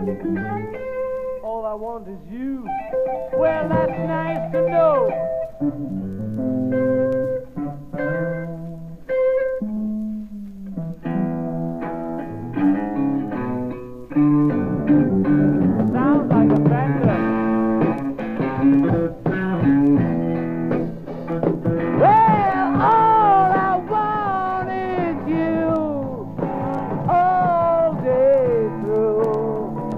All I want is you. Well, that's nice to know. Sounds like a Fender. Well, all I want is you all day through.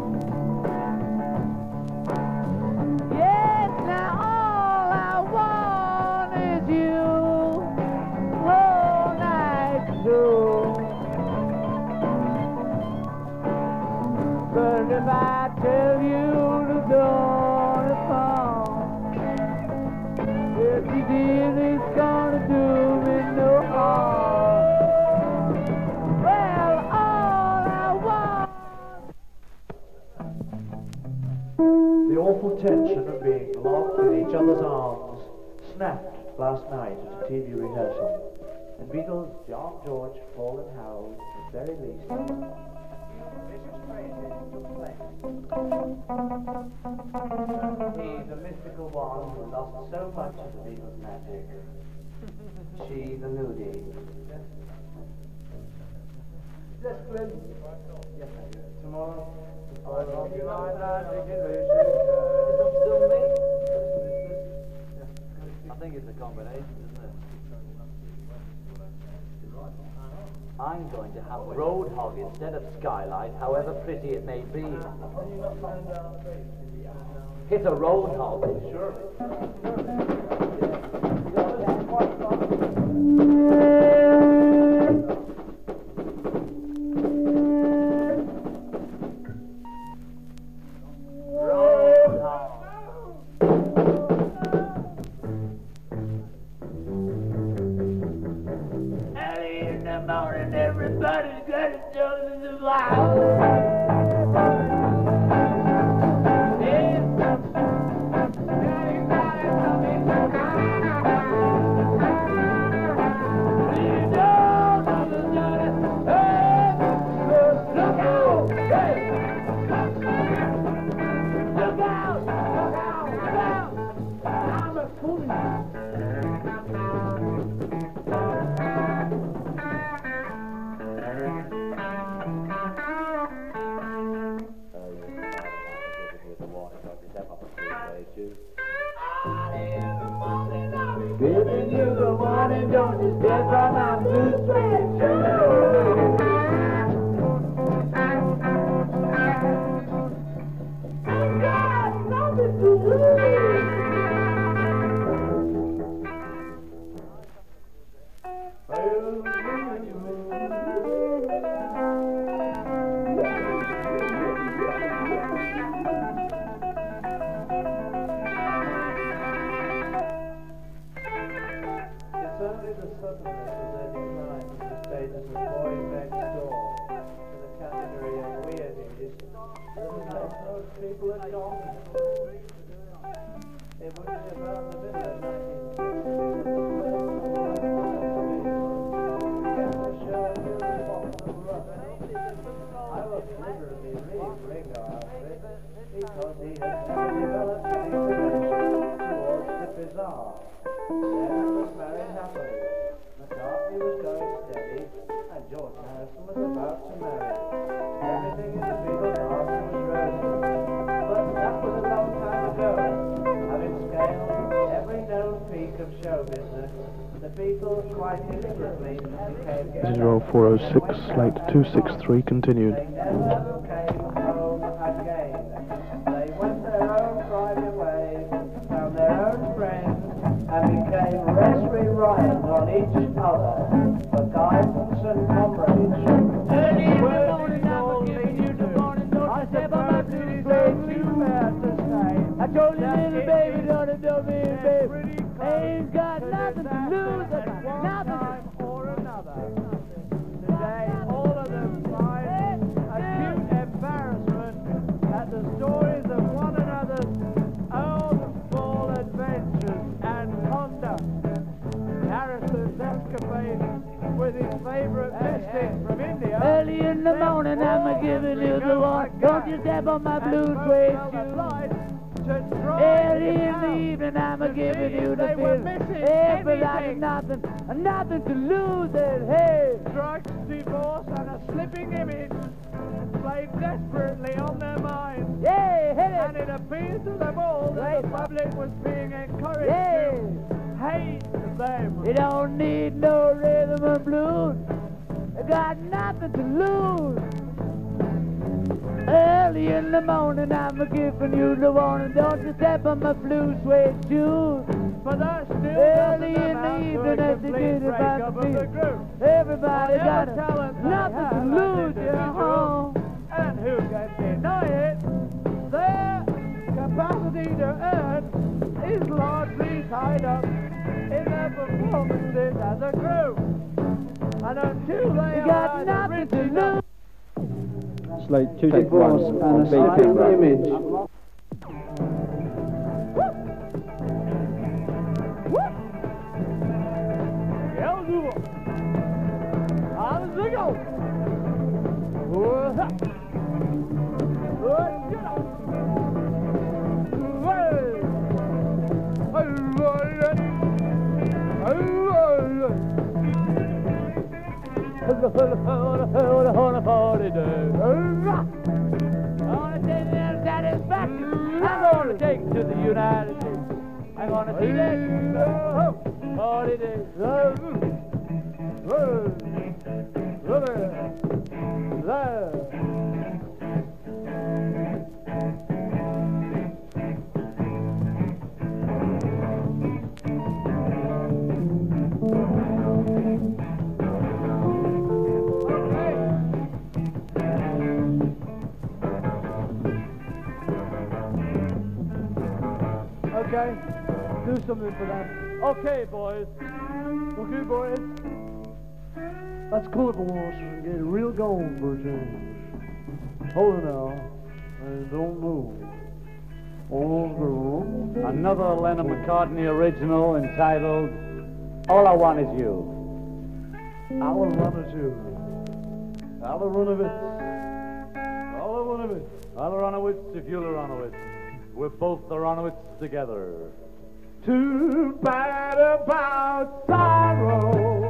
Yes, now all I want is you all night through. But if I tell you the dawn is fall, if you did, it's gonna do me no harm. Well, all I want. The awful tension of being locked in each other's arms snapped last night at a TV rehearsal, and Beatles John, George, Paul and Harold, at the very least, he, the mystical one who lost so much of the Beatles' magic. She, the nudie. Yes, Glenn. Yes, I do. Tomorrow. I'll be my declaration. Is it still me? I think it's a combination, isn't it? I'm going to have Roadhog instead of Skylight, however pretty it may be. Hit a Roadhog. Sure. Everybody's gonna jump in the fire. Giving you the warning, don't you step on my blue suede shirt. I've got nothing to lose. Certainly the suddenness of their decline was the status of boys next door to the category of weirdies. Those people are gone. It would be about the middle of 1960. I was literally reading Ringo outfit because he had developed an inclination towards the bizarre. Sarah was married happily, McCartney was going steady, and George Harrison was about to marry. Everything in the Beatles' garden was rosy. But that was a long time ago. Having scaled every known peak of show business, the Beatles quite deliberately became 0406, slate 263 continued. They never came home again. They went their own private ways, found their own friends, and became raspberry rivals on each other for guidance and comradeship. Early in the morning, I'm giving you the morning, don't you step on my blue suede too fast to say. I told you, little baby, don't dump me, baby. Ain't got nothing to lose, I got nothing or another. Today, all of them find acute embarrassment at the stories of one another's own small adventures and conduct. Harrison's escapades with his favorite mystic from India. Early in the morning, I'm giving you the one. Don't don't you step on my blue suede shoes. Early in the evening, I'm a-giving you the feeling. Everybody nothing to lose, and hey. Drugs, divorce, and a slipping image played desperately on their minds. Yeah, hit And it. it appeared to them all that the public was being encouraged to hate them. You don't need no rhythm and blues. You got nothing to lose. Early in the morning, I'm a-giving you the warning. Don't you step on my blue suede shoes. But that still Early doesn't in the amount to evening, a as they complete did about breakup the of the beat. group. Everybody Whatever got talent they nothing have to as lose, you individuals, know. And who can deny it? Their capacity to earn is largely tied up in their performances as a group. And until they You are got either nothing rich to enough lose. Slate 261 on Bacon Run. I'm gonna take it to the United States. I'm gonna see that holiday. Okay, do something for them. Okay, boys. Okay, boys. Let's cool it once and get real going for a change. Hold it now, and don't move. Another Lennon McCartney original entitled All I Want Is You. I'll run it too. I'll run of it. I'll run of it. I'll Aronowitz if you'll Aronowitz. We're both Aronowitz together. Too bad about sorrow.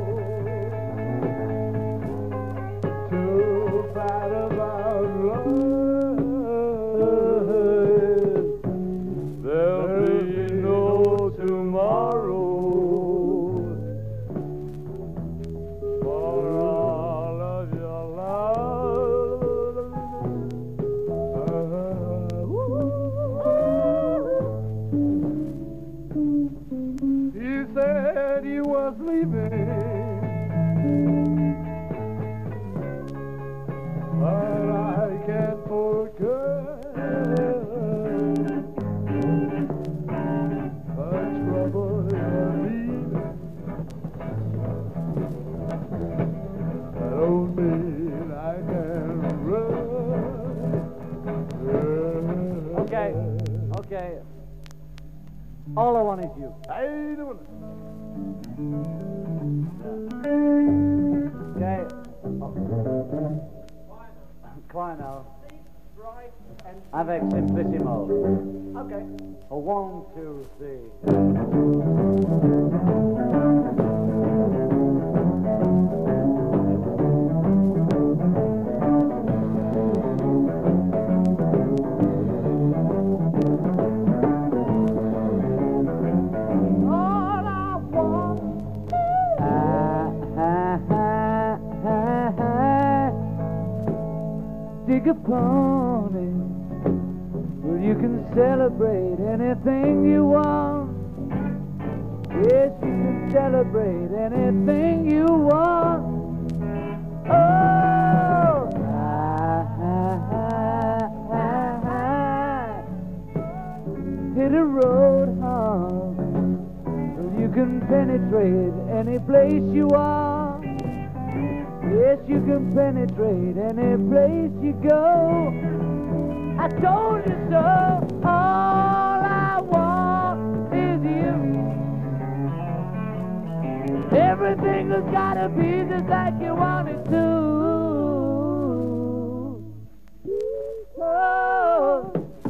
Too bad about love. There'll be no tomorrow for all of your love. He said he was leaving, but I can't forget the trouble you're leaving. That don't mean I can run. Okay. All I Want Is You. How you doing? Okay. Quiet now. Avec simplissimo. Okay. 1, 2, 3. All I want. Dig a pony. Well, you can celebrate anything you want. Yes, you can celebrate anything you want. Oh, hit a roadhouse. Well, you can penetrate any place you are. Yes, you can penetrate any place you go. I told you so. All I want is you. Everything has gotta be just like you want it to. Oh,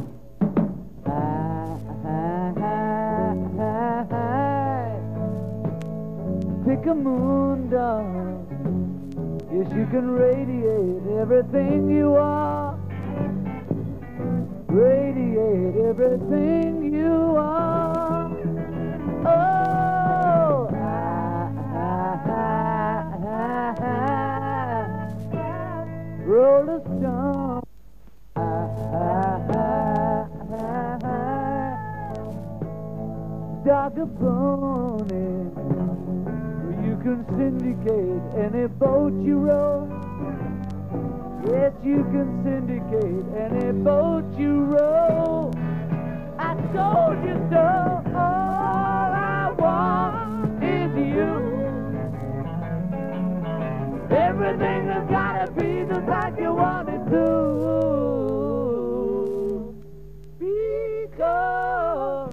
pick a moon dog. Yes, you can radiate everything you are. Radiate everything you are. Oh, roll a stone. Dr. Boney, you can syndicate any boat you row. Yes, you can syndicate any boat you row. I told you so. All I want is you. Everything has gotta be just like you want it to. Because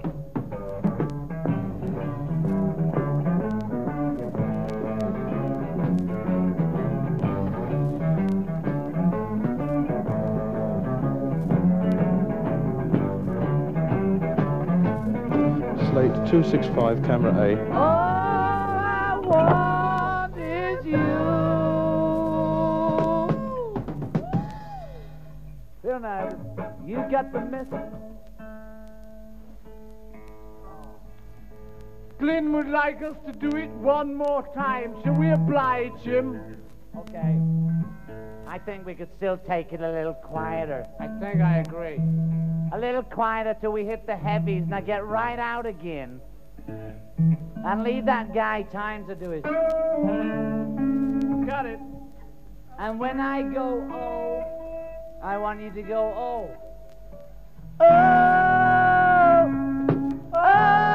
Slate 265, camera A. all I want is you. There now, you got the message. Glenn would like us to do it one more time. Shall we oblige him? Okay. I think we could still take it a little quieter. I think I agree. A little quieter till we hit the heavies. Now get right out again. And leave that guy time to do his... Got it. And when I go, oh, I want you to go, oh. Oh, oh.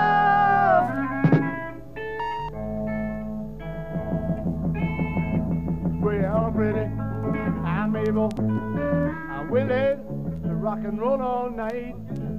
Well, I'm ready. I'm able. I'm willing to rock and roll all night.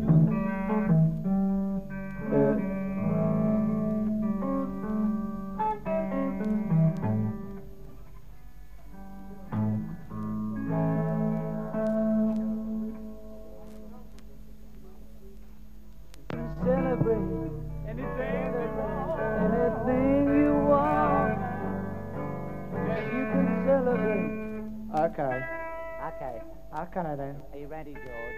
Celebrate Anything they want. anything you want. Yes, You can celebrate. Okay. Okay. Okay then. Are you ready, George?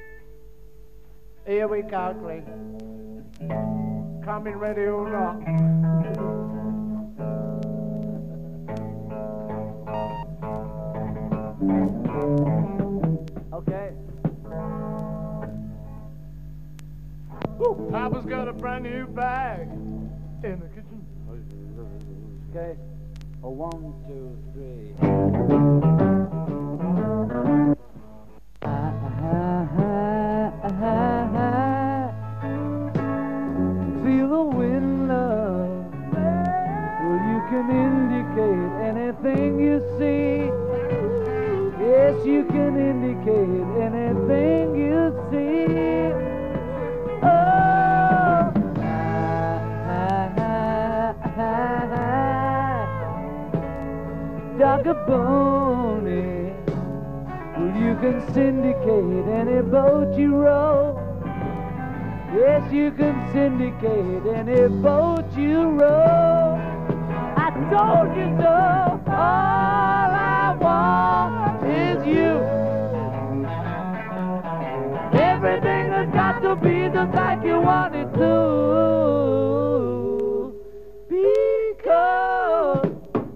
Here we go, Glenn. Coming ready or not. Okay. Papa's got a brand new bag in the kitchen. Okay. A 1, 2, 3. Feel the wind, love. Well, you can indicate anything you see. Yes, you can indicate anything you see. Oh, Dr. Boney, well, you can syndicate any boat you row. Yes, you can syndicate any boat you row. I told you so. All I want is you. Everything has got to be just like you want it to. Because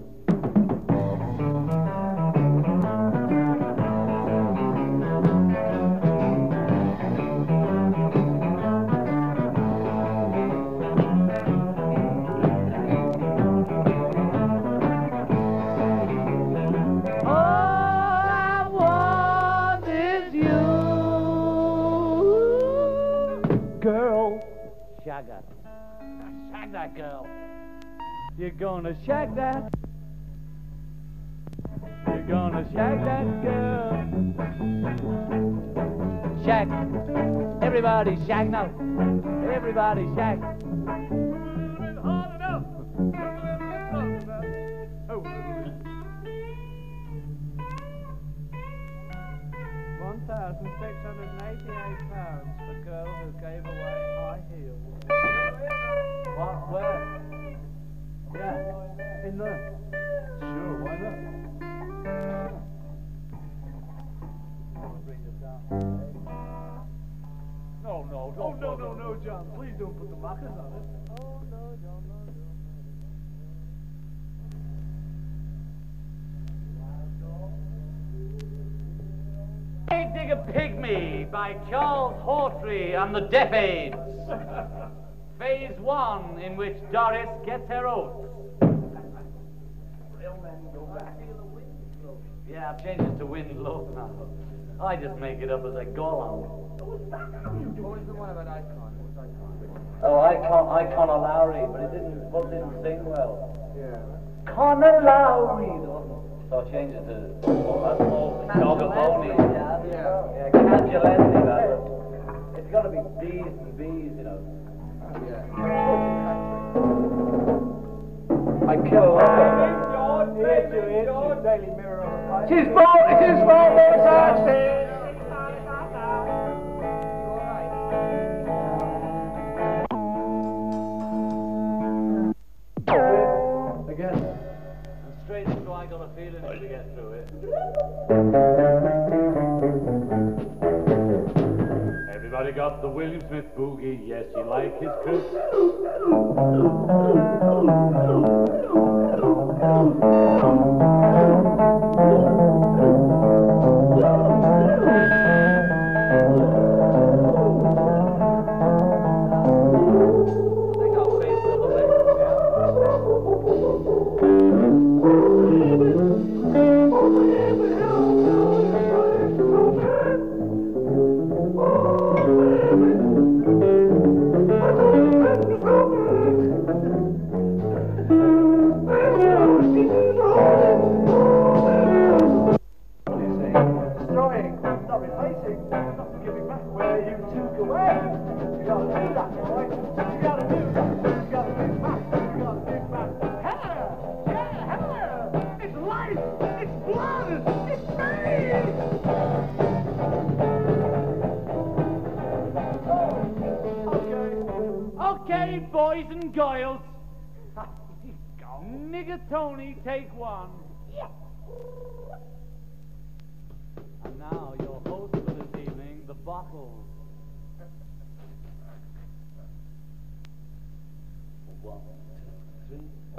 Shag her. Shag that girl. you're gonna shag that. You're gonna shag that girl. Shag. Everybody shag now. Everybody shag. Hard enough. Oh. 1 £1,688 for girl who gave away high heels. What? Where? Yeah, in there. Sure, why not? No, John. Please don't put the markers on it. Oh, no, John, no. Hey, Dig a Pygmy by Charles Hawtrey and the Deaf Aids. Phase 1, in which Doris gets her oats. Real men go back. Yeah, I've changed it to Wind Low now. I just make it up as I go along. What was the one about Icon? What was Icon? Oh, Connor Lowry, but it didn't sing well. Yeah. Connor Lowry. So I changed it to Dog of Pony. Yeah, Cangialetti, that. It's got to be D's and B's, you know. Yeah. I kill a lot of them. Daily Mirror on the pipe. It's his fault, it's Again. And straight into I Got a Feeling to get through it. Everybody got the William Smith boogie, yes, you like his crew. Okay, boys and girls. Nigger Tony, take one. And now your host for this evening, the Bottles. 1, 2,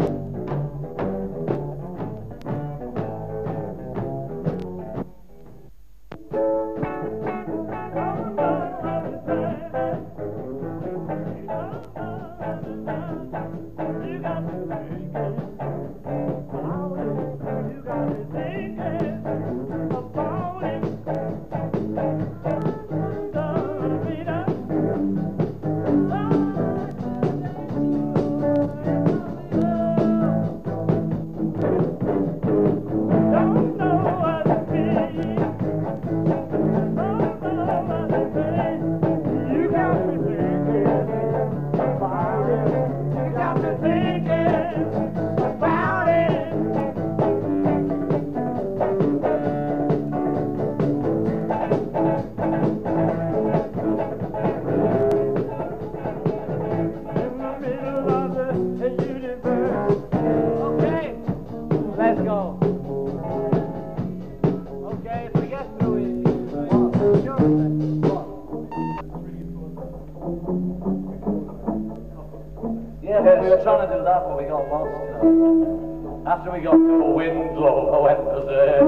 trying to do that, but we got lost. After we got to a wind blow, I went berserk.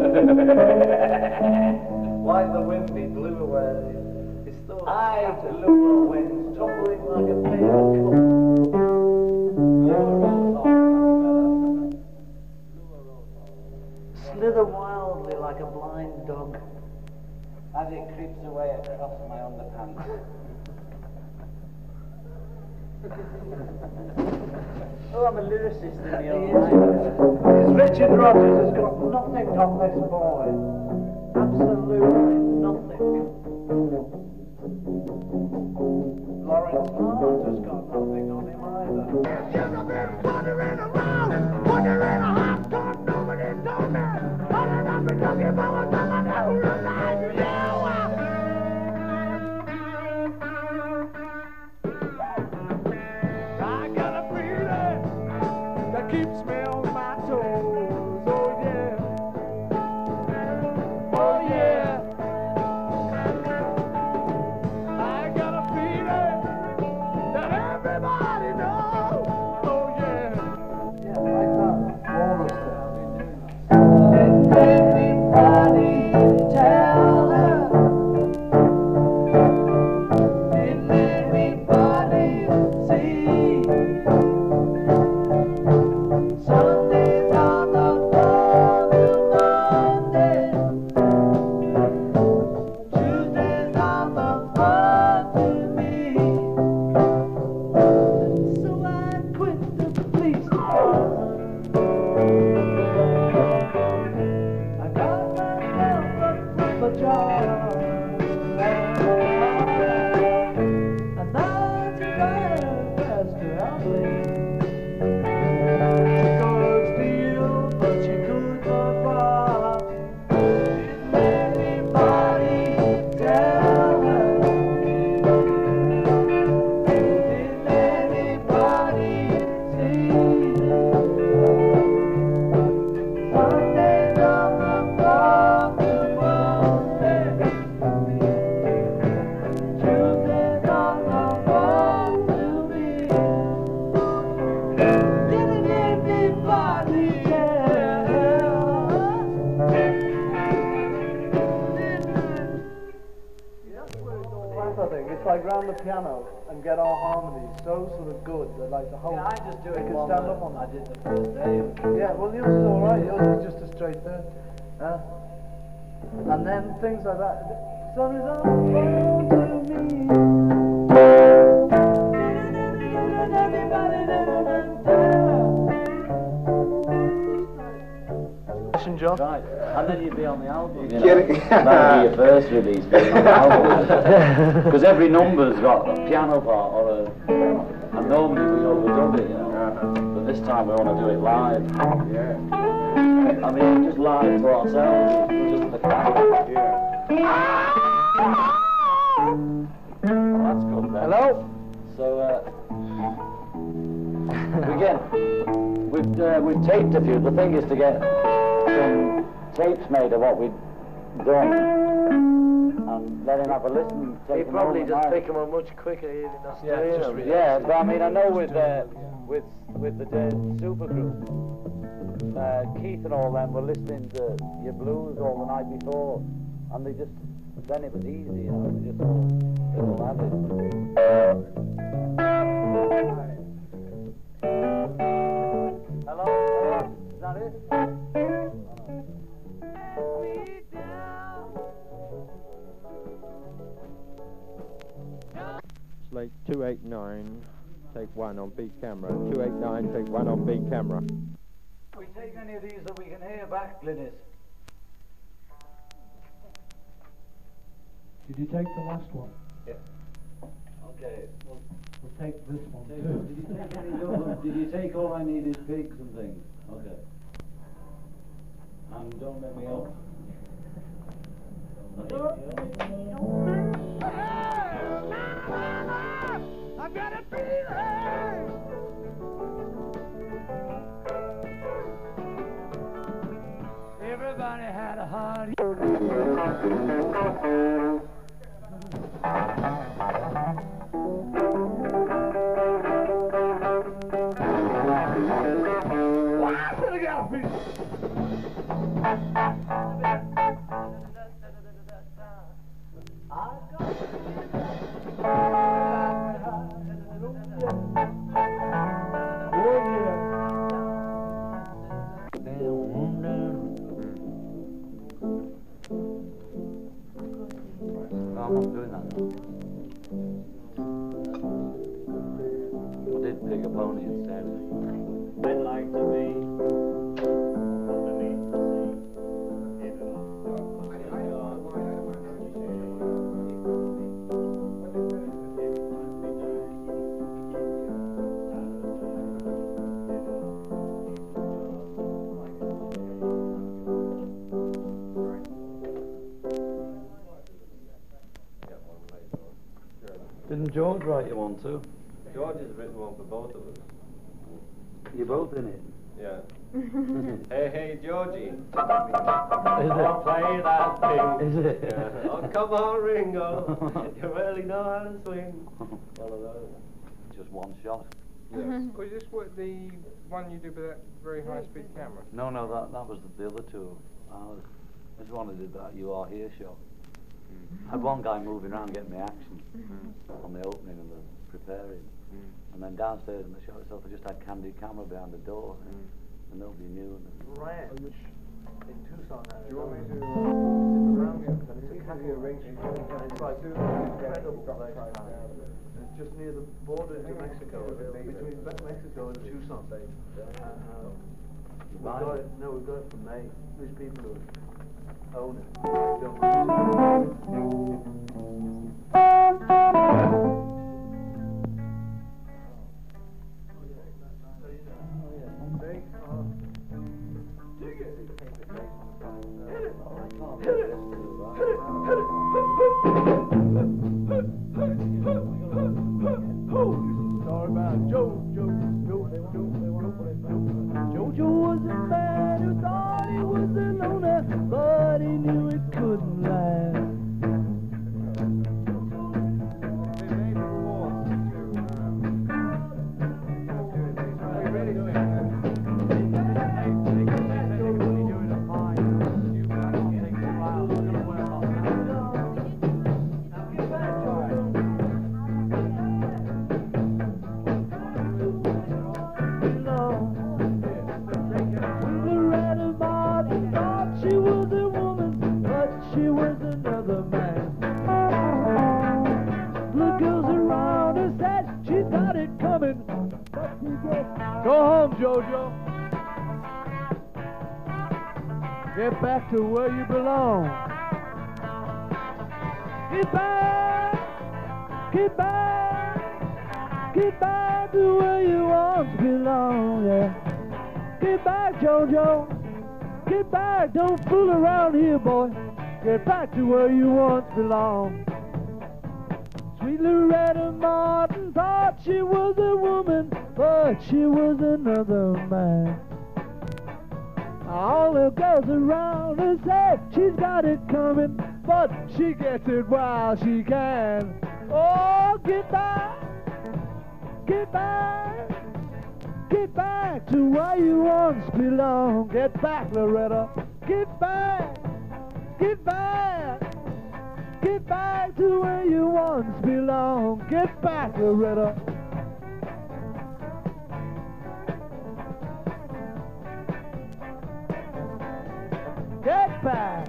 Why the wind be blew away? It's still I blew a wind, tumbling like a paper cup. Slither wildly like a blind dog as it creeps away across my underpants. Oh, I'm a lyricist in the old life. Richard Rogers has got nothing on this boy. Absolutely nothing. Lawrence Hart has got nothing on him either. You've been wandering around, wondering how come nobody told me. All I've been talking about was someone who reminds you. it's like round the piano and get our harmonies so sort of good that like the whole. Yeah, I just do it can one stand way. up on I that. did the first day. Yeah, well yours is alright, yours is just a straight third. And then things like that. Sun is on to me. John. Right, and then you'd be on the album. You know? That would be your first release, being on the album. Because every number's got a piano part or and normally we overdub it, you know. But this time we want to do it live. Yeah. I mean, just live for ourselves, just the crowd. Yeah. Well, that's good then. Hello? So, we've taped a few. The thing is to get some tapes made of what we'd done and let him have a listen. He probably just pick them up much quicker here in Australia. Yeah, but I mean, I know with the supergroup, Keith and all them were listening to your blues all the night before, and then it was easy, you know, they all had it. Hello? Is that it? Slate 289, take 1 on B camera. 289, take 1 on B camera. We take any of these that we can hear back, Glynis. Did you take the last one? Yeah. Okay. Well, We'll take this one did too. you take any of them? Did you take All I Need Is Pigs and things? Okay. And Don't Let Me Up. I got a feeling. Everybody had a heart. I'm not doing that now. I did Pick a Pony instead. I'd like to be underneath the sea. Didn't George write you one too? George has written one for both of us. You're both in it? Yeah. Hey, hey, Georgie. I'll play that thing. Is it? Yeah. Oh, come on, Ringo. You really know how to swing. One of those. Just one shot. Was this what the one you did with that very high-speed camera? No, that was the other two. This one I did that You Are Here shot. I had one guy moving around getting me action on the opening and the preparing. And then downstairs in the shot itself, I just had Candid camera behind the door, and nobody knew. Ranch in Tucson. Do you want me to sit around it? It's a cattle ranch. It's like incredible place. It's just near the border to Mexico, between Mexico and Tucson. We've got it. No, we've got it from May. These people who own it. Jojo was a man who thought he was a loner, but he knew it couldn't last. Jojo. Get back to where you belong. Get back, get back, get back to where you once belong, yeah. Get back, Jojo. Get back, don't fool around here, boy. Get back to where you once belong. Sweet Loretta Martin thought she was a woman, but she was another man. All the girls around her say she's got it coming, but she gets it while she can. Oh, get back, get back, get back to where you once belong. Get back, Loretta, get back, get back, get back to where you once belong. Get back, Loretta. Get back.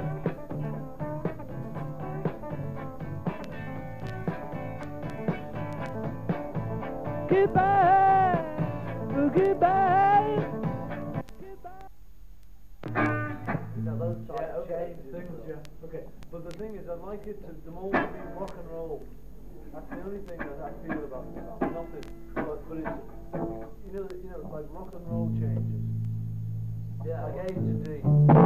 Get back. Get back. Get back. You know, those type of changes. Things, yeah. Okay. But the thing is, I'd like it to the mold to be rock and roll. That's the only thing that I feel about nothing. But it's you know, like rock and roll changes. Yeah. Like A to D.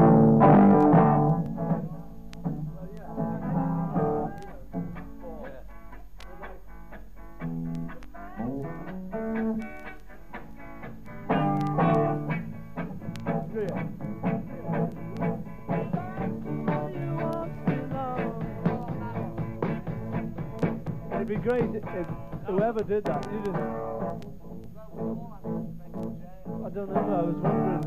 It'd be great if whoever did that, you just... I don't know, I was wondering...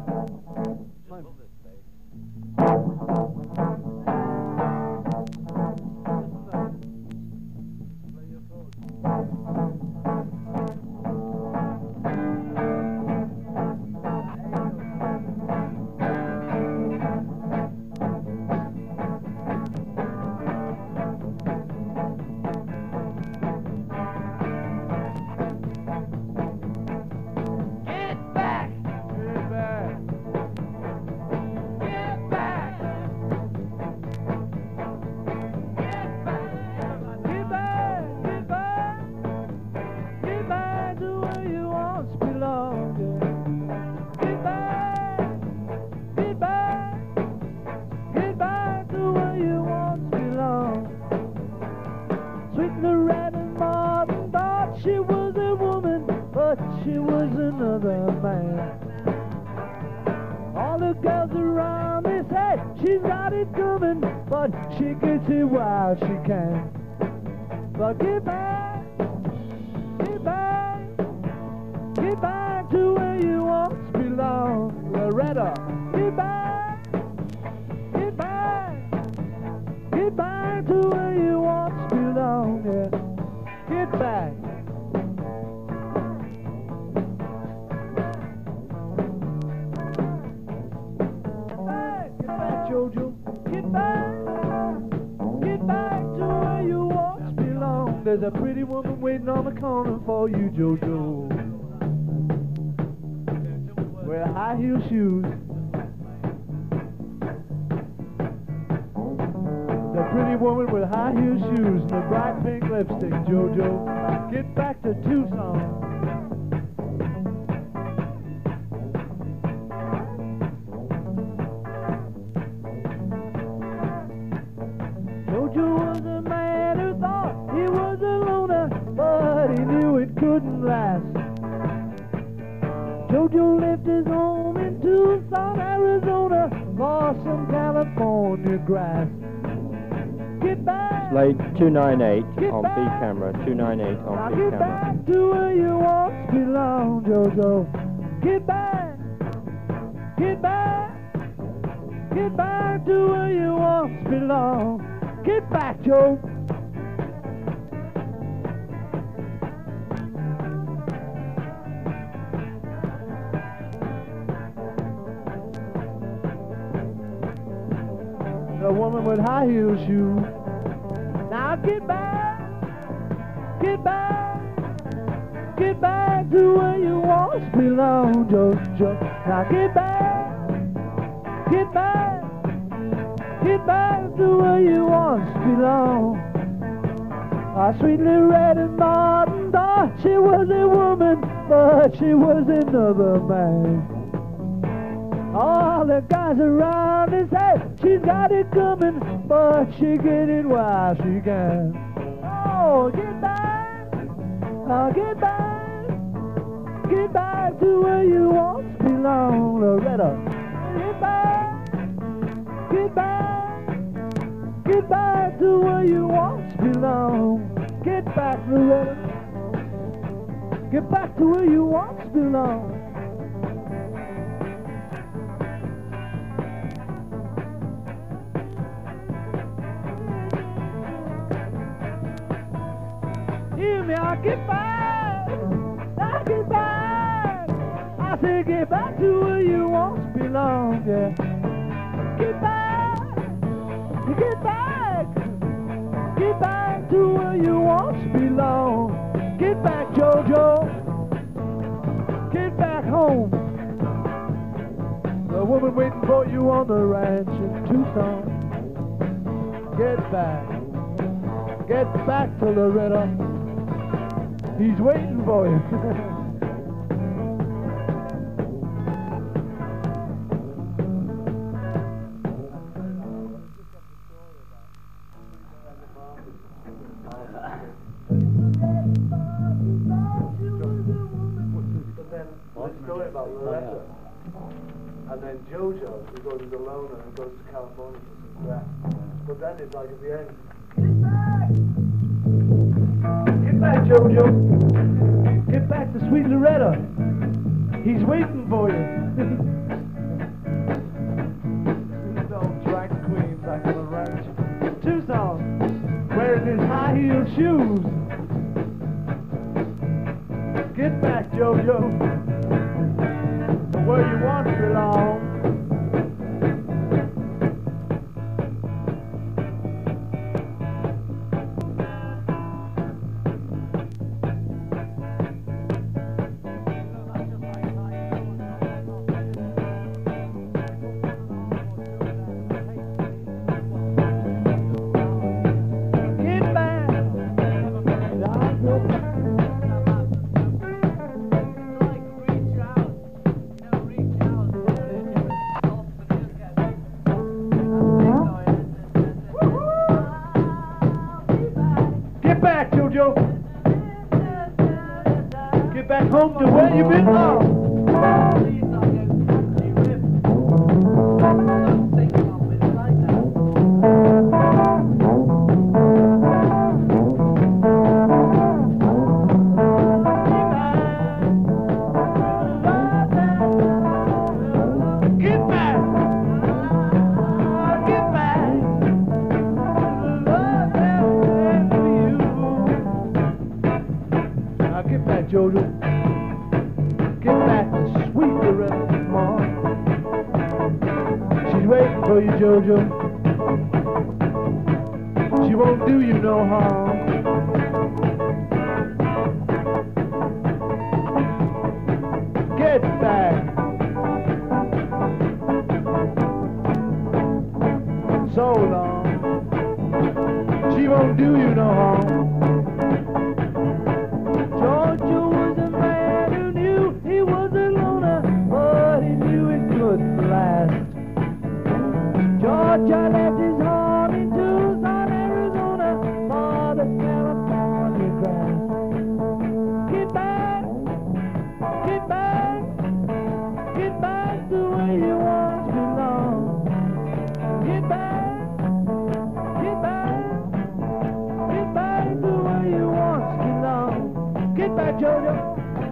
She was another man. All the girls around me say she's got it coming, but she gets it while she can. But get back, get back, get back to where you once belong. Loretta, get back, get back, get back to where you once belong. Yeah, get back. Jojo, get back to where you once belong. There's a pretty woman waiting on the corner for you, Jojo. Wear high heel shoes. The pretty woman with high heel shoes and a bright pink lipstick, Jojo. Get back to Tucson. Jojo was a man who thought he was a loner, but he knew it couldn't last. Jojo left his home in Tucson, Arizona, for some California grass. Get back. Slate 298 Get on back. B camera. 298 Now on B get camera. back to where you once belong, Jojo. Get back. Get back. Get back to where you once belong. Get back, Joe. The woman with high heel shoes. Now get back. Get back. Get back to where you want once belonged, Jojo. Now get back, get back, get back to where you once belonged. Our sweet Loretta Martin thought she was a woman, but she was another man. All the guys around her say she's got it coming, but she get it while she can. Oh, get back, oh, get back to where you once belonged, Loretta. Get back, get back to where you once belonged. Get back, Loretta. Get back to where you once belonged. Hear me, I'll get back, I'll get back. I say get back to where you once belonged, yeah. Get back, get back, get back to where you once belonged. Get back, Jojo, get back home. The woman waiting for you on the ranch in Tucson. Get back to Loretta. He's waiting for you. But then the story about Loretta, and then Jojo, who goes as a loner and goes to California for some grass. But then it's like at the end, get back, Jojo. Get back to sweet Loretta. He's waiting for you. These old drag queens back on the ranch. Tucson, wearing his high-heeled shoes. Get back, Jojo, to where you once belonged. Get back home to where you belong. Jojo, get back to sweet Loretta, Mom. She's waiting for you, Jojo. She won't do you no harm. Get back. So long. She won't do you no harm. Georgia was a man who knew he was a loner, but he knew it couldn't last. Georgia left his home in Tucson, Arizona, for the California grass. Get back, get back, get back to where you once belonged. Get back, get back, get back to where you once belonged. Get back, Jojo.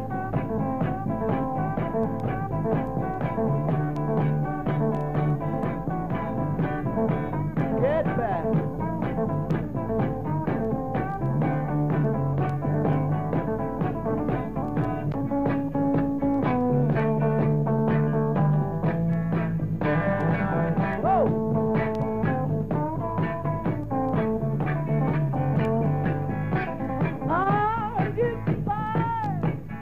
Get back. Whoa. Get back.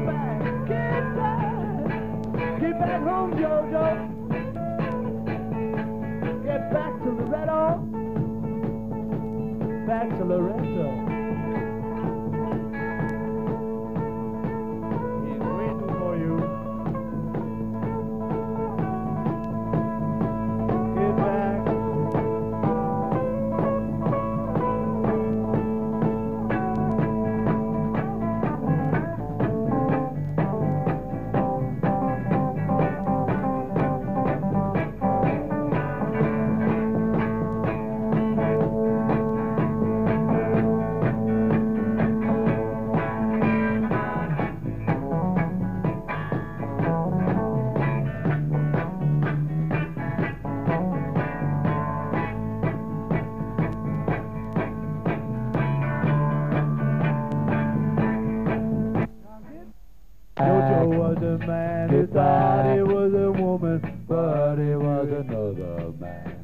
Get back home, Jojo. Get back to Loretto. Back to Loretto. He's waiting for you. Get back. Jojo was a man who thought he was a woman, but he was another man.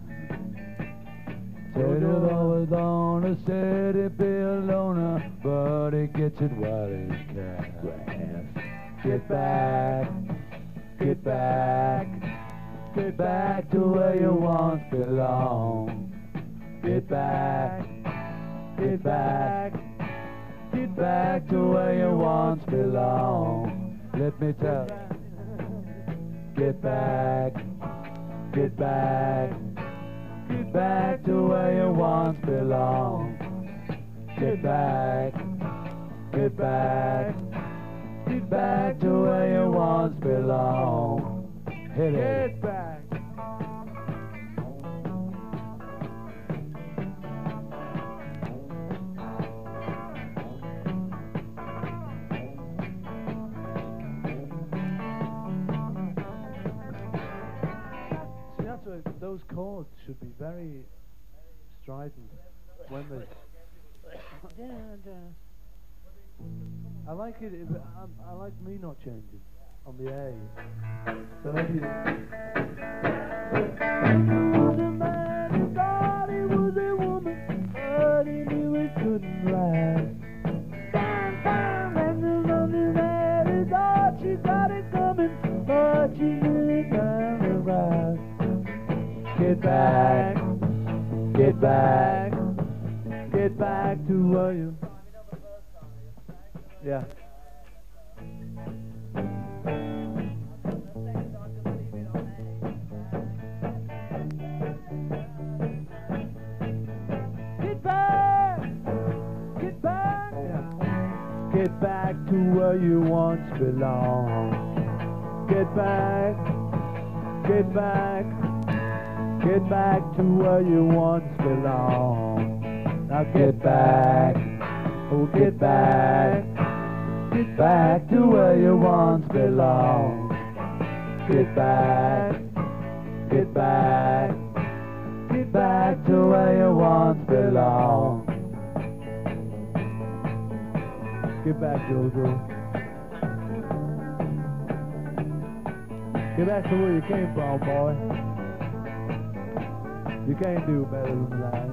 Jojo was on a city bill loner, but he gets it while he can. Get back, get back, get back to where you once belong. Get back, get back, get back to where you once belong. Let me tell you. Get back, get back, get back to where you once belong. Get back, get back, get back to where you once belong. Hit it. Get back. Those chords should be very strident when they. I like it. I like me not changing on the A. So maybe. Was a man who thought he was a woman, but he knew it couldn't last. And the lonely man who thought she got it coming, but she knew it never last. Get back, get back, get back to where you. Yeah. Get back, get back, yeah. Get back to where you once belonged. Get back, get back. Get back to where you once belonged. Now get back, oh get back to where you once belonged. Get back, get back to where you once belonged. Get back, Jojo. Get back to where you came from, boy. You can't do better than that.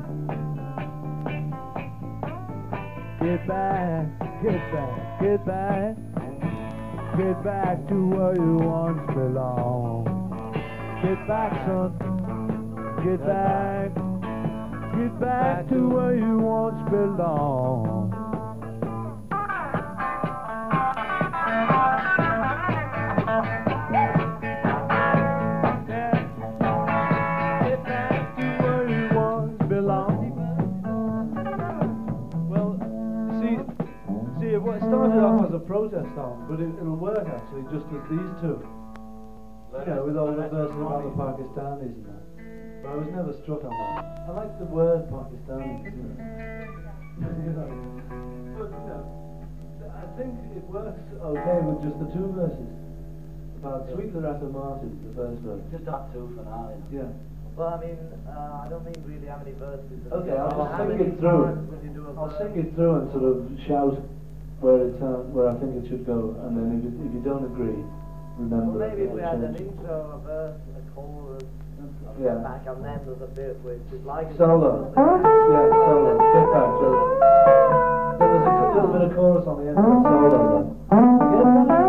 Get back, get back, get back. Get back to where you once belonged. Get back, son. Get back to where you once belonged. It started off as a protest song, but it'll work actually just as these two. Yeah, with all the verses about the Pakistanis and that. But I was never struck on that. I like the word Pakistanis, you know. But, you know, I think it works okay with just the two verses. About Sweet Loretta Martin, the first verse. Just that two for now. Yeah. Well, I mean, I don't think really how many verses. Okay, I'll sing it through. I'll sing it through and sort of shout where I think it should go, and then if you don't agree, remember. Well, maybe if we had an intro, a verse, a chorus, yeah. back, and then there's a bit which is like solo. Yeah, solo. Get back. So, then there's a little bit of chorus on the end of the solo. Then. Get back.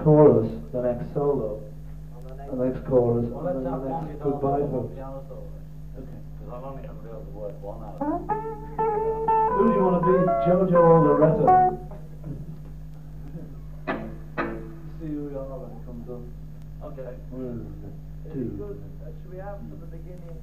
chorus, the next solo, the next chorus, Well, and let's then have the one next guitar goodbye solo, hook. piano solo. Okay. Because I'm only going to be able to work one out. Who do you want to be, Jojo or Loretta? See who we are when it comes up. Okay. 1, 2. Should we have from the beginning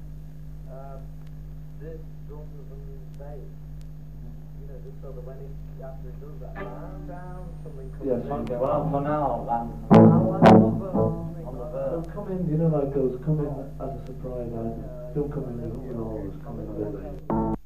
this drums and bass? You know, just so that when he after he does that, down, something comes Yes, in. Okay, well, for now, I love on the verse. Don't come in, you know, like those, come in as a surprise, don't come in with all this, come in a bit late.